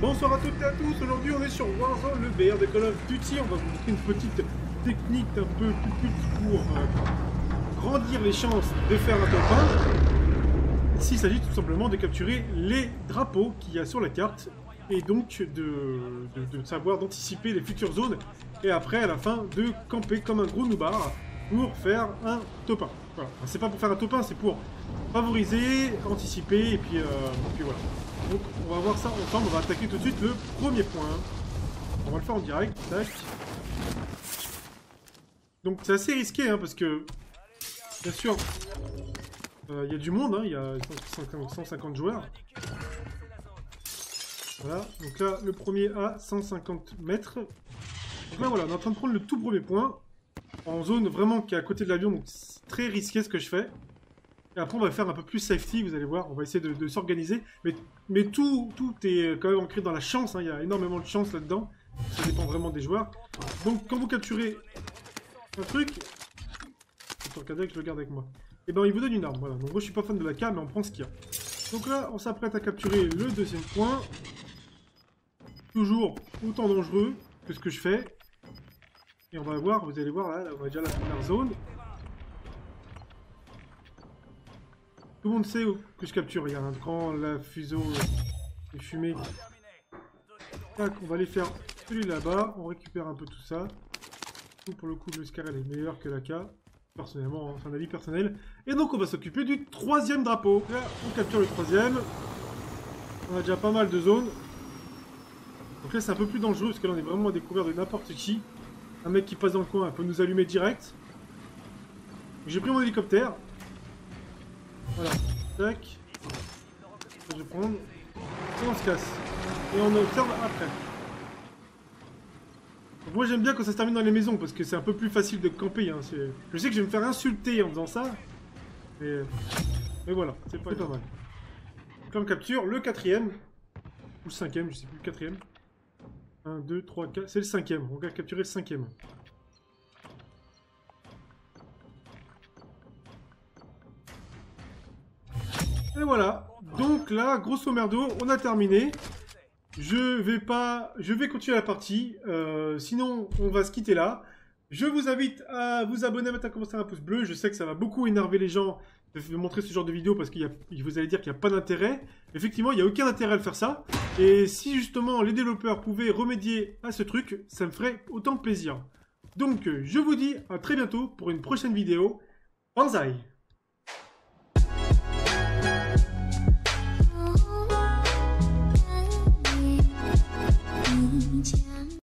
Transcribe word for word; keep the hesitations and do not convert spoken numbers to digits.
Bonsoir à toutes et à tous, aujourd'hui on est sur Warzone, le B R de Call of Duty. On va vous montrer une petite technique un peu plus pour euh, grandir les chances de faire un top un. Ici il s'agit tout simplement de capturer les drapeaux qu'il y a sur la carte et donc de, de, de savoir d'anticiper les futures zones et après à la fin de camper comme un gros noubard pour faire un top un. Voilà. Enfin, c'est pas pour faire un top un, c'est pour favoriser, anticiper et puis, euh, et puis voilà. Donc on va voir ça ensemble, on va attaquer tout de suite le premier point. On va le faire en direct, tac. Donc c'est assez risqué hein, parce que, bien sûr, il euh, y a du monde, il hein, y a cent cinquante joueurs. Voilà, donc là le premier à cent cinquante mètres. Donc là voilà, on est en train de prendre le tout premier point. En zone vraiment qui est à côté de l'avion, donc c'est très risqué ce que je fais. Et après on va faire un peu plus safety, vous allez voir, on va essayer de, de s'organiser. Mais, mais tout, tout est quand même ancré dans la chance, hein. Il y a énormément de chance là-dedans. Ça dépend vraiment des joueurs. Donc quand vous capturez un truc, je regarder que je le garde avec moi. Et ben il vous donne une arme, voilà. Donc moi je suis pas fan de la K, mais on prend ce qu'il y a. Donc là on s'apprête à capturer le deuxième point. Toujours autant dangereux que ce que je fais. Et on va voir, vous allez voir là, là on va déjà la première zone. Tout le monde sait que je capture, il y a un grand la fuseau de fumée. Tac, on va aller faire celui là-bas, on récupère un peu tout ça. Pour le coup, le Scarel est meilleur que la K, personnellement, c'est un avis personnel. Et donc on va s'occuper du troisième drapeau. Là, on capture le troisième. On a déjà pas mal de zones. Donc là c'est un peu plus dangereux parce que là on est vraiment à découvert de n'importe qui. Un mec qui passe dans le coin peut nous allumer direct. J'ai pris mon hélicoptère. Voilà, tac. Je vais prendre. Et on se casse. Et on observe après. Donc moi j'aime bien quand ça se termine dans les maisons parce que c'est un peu plus facile de camper. Hein. Je sais que je vais me faire insulter en faisant ça. Mais, mais voilà, c'est pas, pas mal. Donc là on capture le quatrième. Ou le cinquième, je sais plus, le quatrième. un, deux, trois, quatre. C'est le cinquième. On va capturer le cinquième. Et voilà, donc là, grosso merdo, on a terminé. Je vais pas, je vais continuer la partie. Euh, sinon, on va se quitter là. Je vous invite à vous abonner, à mettre un commentaire, un pouce bleu. Je sais que ça va beaucoup énerver les gens de montrer ce genre de vidéo parce que vous allez dire qu'il n'y a pas d'intérêt. Effectivement, il n'y a aucun intérêt à le faire ça. Et si justement les développeurs pouvaient remédier à ce truc, ça me ferait autant plaisir. Donc, je vous dis à très bientôt pour une prochaine vidéo. Banzai!家。